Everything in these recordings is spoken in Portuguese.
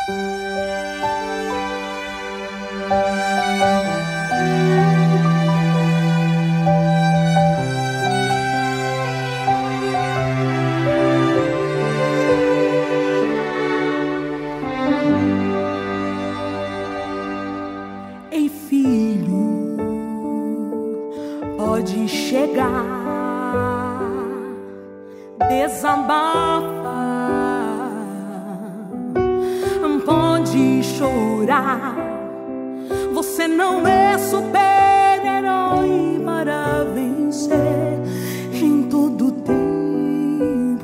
Ei, filho, pode chegar, desabafa, pode chorar. Você não é super-herói para vencer em todo tempo.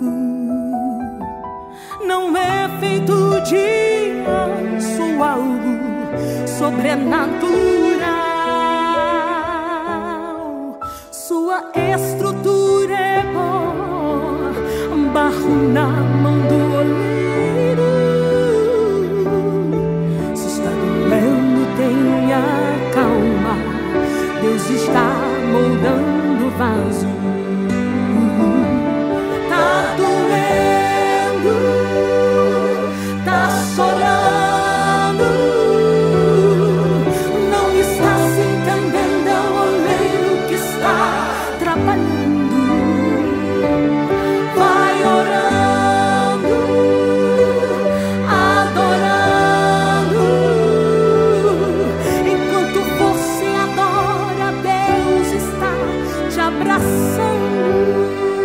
Não é feito de aço algo sobrenatural. Sua estrutura é pó, barro na mão do oleiro. Se está doendo, tenha calma, Deus está moldando o vaso. Tá doendo, tá chorando, não está se entendendo, é o oleiro que está trabalhando. Vai orando, adorando. Enquanto você adora, Deus está te abraçando.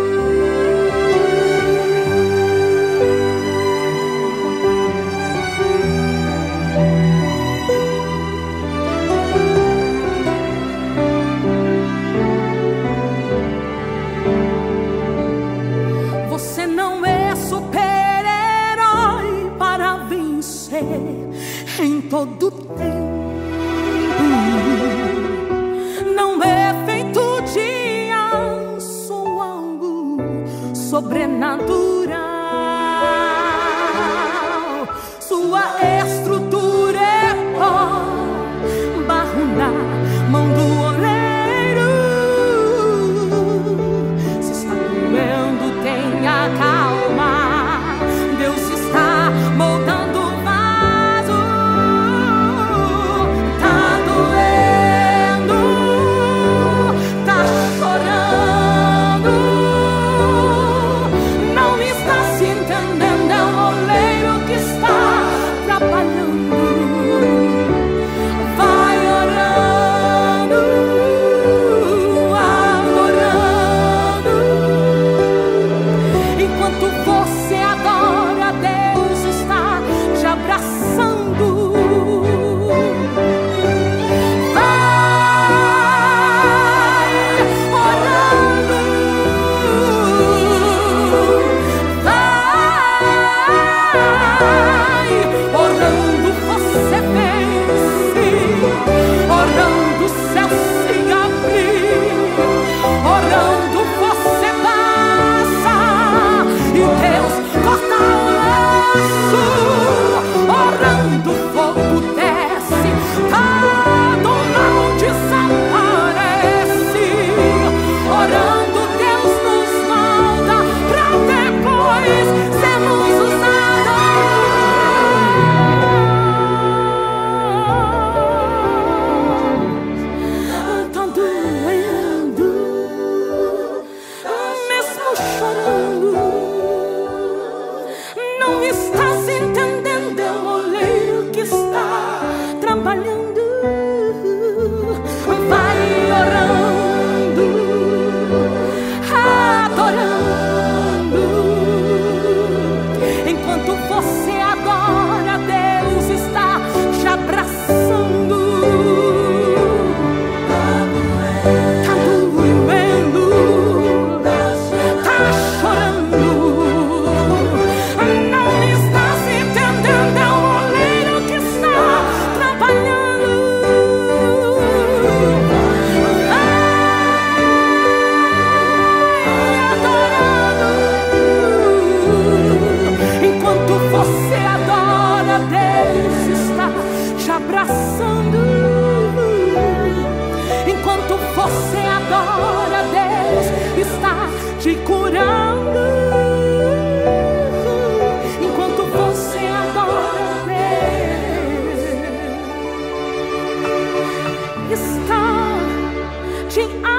Você não é super-herói para vencer em todo tempo. Não é feito de aço algo sobrenatural. Sua estrutura é pó, barro na mão do oleiro. Se está doendo, tenha calma, Deus está moldando o vaso. Tá doendo, tá chorando, não está se entendendo, é o oleiro que está trabalhando. Vai orando, adorando. Enquanto você adora, Deus está te abraçando. Vai orando, vai orando, você vence. Orando, o céu se abre. Orando, você passa e Deus corta o laço. Orando, fogo desce, todo mal desaparece. Orando, Deus nos molda pra depois sermos usados. Tá doendo, mesmo chorando, não está se entendendo, é o oleiro que está trabalhando. Vai orando, adorando. Enquanto você adora, Deus está te abraçando. Tá doendo, tá chorando, não está se entendendo, é o oleiro que está trabalhando. Vai adorando. Enquanto você adora, te